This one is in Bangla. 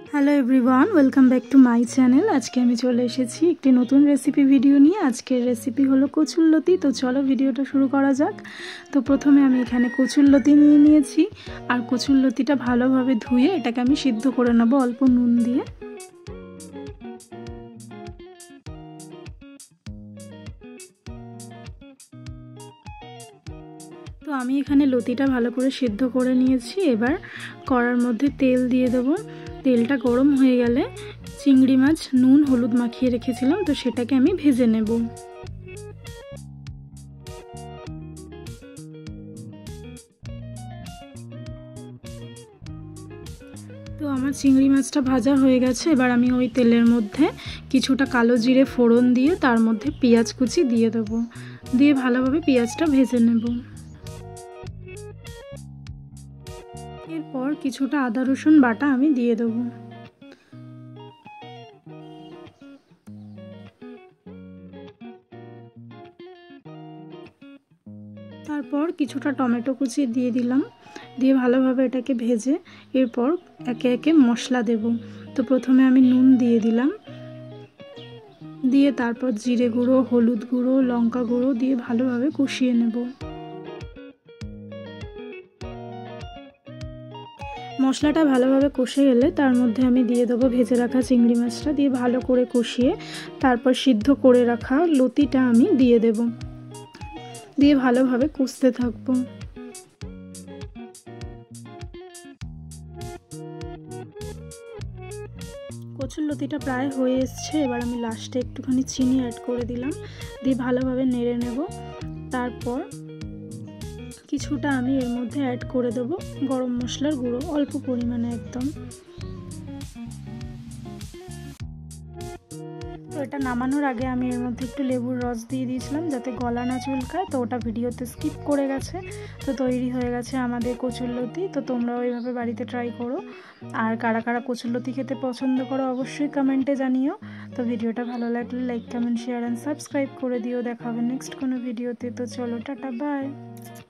Hello everyone, welcome back to my channel. আজকে আমি চলে এসেছি একটি নতুন রেসিপি ভিডিও নিয়ে। আজকের রেসিপি হলো কচুরলতি। তো চলো ভিডিওটা শুরু করা যাক। তো প্রথমে আমি এখানে কচুরলতি নিয়ে নিয়েছি, আর কচুরলতিটা ভালোভাবে ধুয়ে এটাকে আমি সিদ্ধ করে নেবো অল্প নুন দিয়ে। তো আমি এখানে লতিটা ভালো করে সিদ্ধ করে নিয়েছি। এবার কড়ার মধ্যে তেল দিয়ে দেবো। তেলটা গরম হয়ে গেলে চিংড়ি মাছ নুন হলুদ মাখিয়ে রেখেছিলাম, তো সেটাকে আমি ভেজে নেব। তো আমার চিংড়ি মাছটা ভাজা হয়ে গেছে। এবার আমি ওই তেলের মধ্যে কিছুটা কালো জিরে ফোড়ন দিয়ে তার মধ্যে পেঁয়াজ কুচি দিয়ে দেবো, দিয়ে ভালোভাবে পেঁয়াজটা ভেজে নেব। এরপর কিছুটা আদা রসুন বাটা আমি দিয়ে দেবো। তারপর কিছুটা টমেটো কুচি দিয়ে দিলাম, দিয়ে ভালোভাবে এটাকে ভেজে এরপর একে একে মশলা দেব। তো প্রথমে আমি নুন দিয়ে দিলাম, দিয়ে তারপর জিরে গুঁড়ো, হলুদ গুঁড়ো, লঙ্কা গুঁড়ো দিয়ে ভালোভাবে কষিয়ে নেব। মশলাটা ভালোভাবে কষে এলে তার মধ্যে আমি দিয়ে দেবো ভেজে রাখা চিংড়ি মাছটা, দিয়ে ভালো করে কষিয়ে তারপর সিদ্ধ করে রাখা লতিটা আমি দিয়ে দেব, দিয়ে ভালোভাবে কষতে থাকবো। কচুরলতিটা প্রায় হয়ে এসছে। এবার আমি লাস্টে একটুখানি চিনি অ্যাড করে দিলাম, দিয়ে ভালোভাবে নেড়ে নেব। তারপর কিছুটা আমি এর মধ্যে অ্যাড করে দেবো গরম মশলার গুঁড়ো, অল্প পরিমাণে একদম। তো এটা নামানোর আগে আমি এর মধ্যে একটু লেবুর রস দিয়ে দিয়েছিলাম যাতে গলা না চুলকায়, তো ওটা ভিডিওতে স্কিপ করে গেছে। তো তৈরি হয়ে গেছে আমাদের কচুরলতি। তো তোমরাও এইভাবে বাড়িতে ট্রাই করো। আর কারা কারা কচুরলতি খেতে পছন্দ করো অবশ্যই কমেন্টে জানিও। তো ভিডিওটা ভালো লাগলে like, comment, share and subscribe করে দিও। দেখা হবে নেক্সট কোনো ভিডিওতে। তো চলো, টাটা, বাই।